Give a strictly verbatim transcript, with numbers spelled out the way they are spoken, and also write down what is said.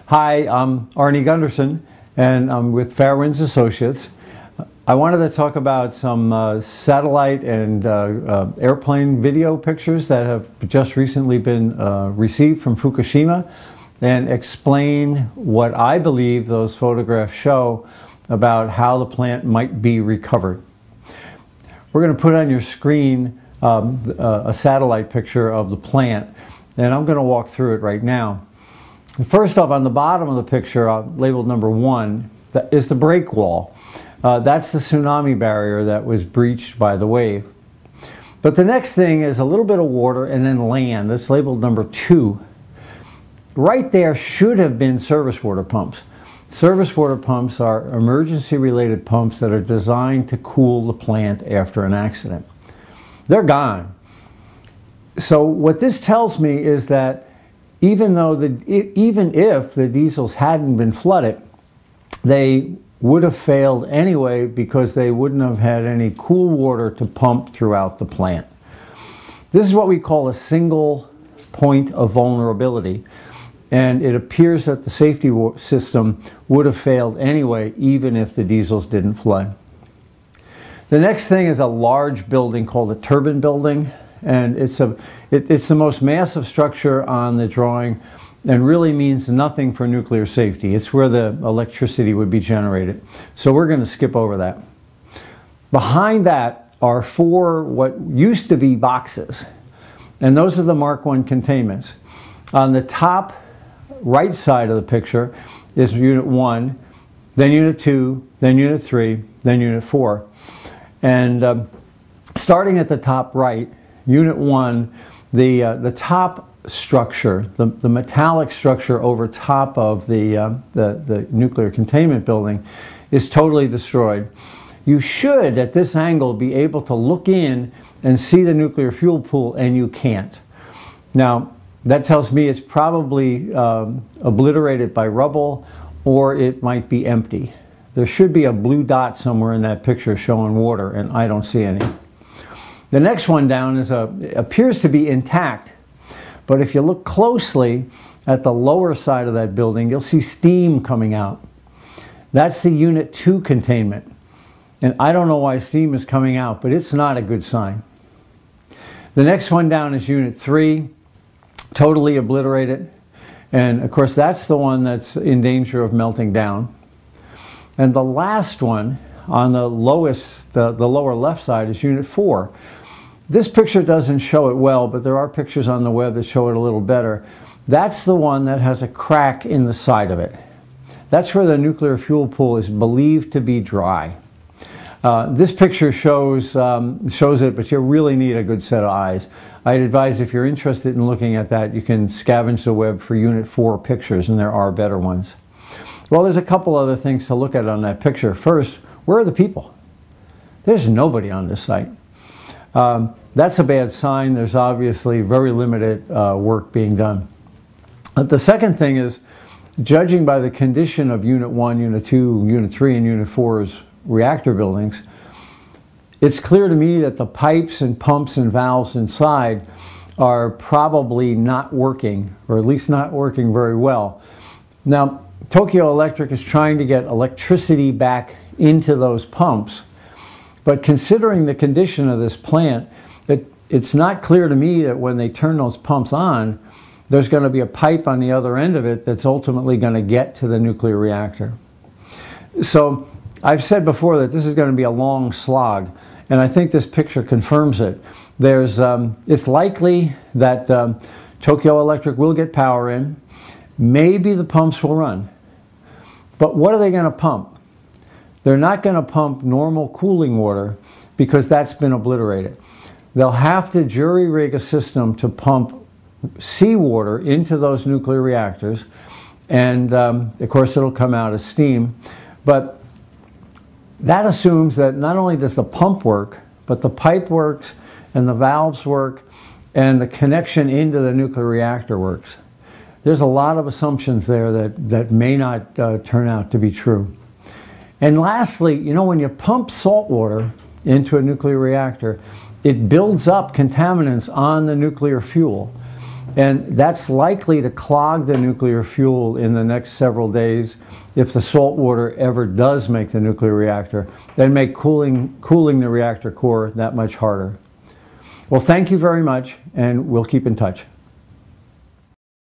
Hi, I'm Arnie Gunderson, and I'm with Fairwinds Associates. I wanted to talk about some uh, satellite and uh, uh, airplane video pictures that have just recently been uh, received from Fukushima, and explain what I believe those photographs show about how the plant might be recovered. We're going to put on your screen um, a satellite picture of the plant, and I'm going to walk through it right now. First off, on the bottom of the picture, uh, labeled number one, that is the break wall. Uh, that's the tsunami barrier that was breached by the wave. But the next thing is a little bit of water and then land. That's labeled number two. Right there should have been service water pumps. Service water pumps are emergency-related pumps that are designed to cool the plant after an accident. They're gone. So what this tells me is that even though the, even if the diesels hadn't been flooded, they would have failed anyway because they wouldn't have had any cool water to pump throughout the plant. This is what we call a single point of vulnerability, and it appears that the safety system would have failed anyway even if the diesels didn't flood. The next thing is a large building called a turbine building, and it's a it, it's the most massive structure on the drawing and really means nothing for nuclear safety. It's where the electricity would be generated. So we're going to skip over that. Behind that are four what used to be boxes, and those are the Mark one containments. On the top right side of the picture is Unit one, then Unit two, then Unit three, then Unit four. And um, starting at the top right, Unit one, the, uh, the top structure, the, the metallic structure over top of the, uh, the, the nuclear containment building is totally destroyed. You should, at this angle, be able to look in and see the nuclear fuel pool, and you can't. Now, that tells me it's probably um, obliterated by rubble, or it might be empty. There should be a blue dot somewhere in that picture showing water, and I don't see any. The next one down is a, appears to be intact, but if you look closely at the lower side of that building, you'll see steam coming out. That's the Unit two containment, and I don't know why steam is coming out, but it's not a good sign. The next one down is Unit three, totally obliterated, and of course that's the one that's in danger of melting down. And the last one on the lowest, the, the lower left side, is Unit four. This picture doesn't show it well, but there are pictures on the web that show it a little better. That's the one that has a crack in the side of it. That's where the nuclear fuel pool is believed to be dry. Uh, this picture shows, um, shows it, but you really need a good set of eyes. I'd advise, if you're interested in looking at that, you can scavenge the web for Unit four pictures, and there are better ones. Well, there's a couple other things to look at on that picture. First, where are the people? There's nobody on this site. Um, that's a bad sign. There's obviously very limited uh, work being done. But the second thing is, judging by the condition of Unit one, Unit two, Unit three, and Unit four's reactor buildings, it's clear to me that the pipes and pumps and valves inside are probably not working, or at least not working very well. Now, Tokyo Electric is trying to get electricity back into those pumps, but considering the condition of this plant, it, it's not clear to me that when they turn those pumps on, there's going to be a pipe on the other end of it that's ultimately going to get to the nuclear reactor. So I've said before that this is going to be a long slog, and I think this picture confirms it. There's, um, it's likely that um, Tokyo Electric will get power in. Maybe the pumps will run. But what are they going to pump? They're not going to pump normal cooling water because that's been obliterated. They'll have to jury-rig a system to pump seawater into those nuclear reactors, and um, of course it'll come out as steam. But that assumes that not only does the pump work, but the pipe works, and the valves work, and the connection into the nuclear reactor works. There's a lot of assumptions there that, that may not uh, turn out to be true. And lastly, you know, when you pump salt water into a nuclear reactor, it builds up contaminants on the nuclear fuel. And that's likely to clog the nuclear fuel in the next several days if the salt water ever does make the nuclear reactor, then make cooling, cooling the reactor core that much harder. Well, thank you very much, and we'll keep in touch.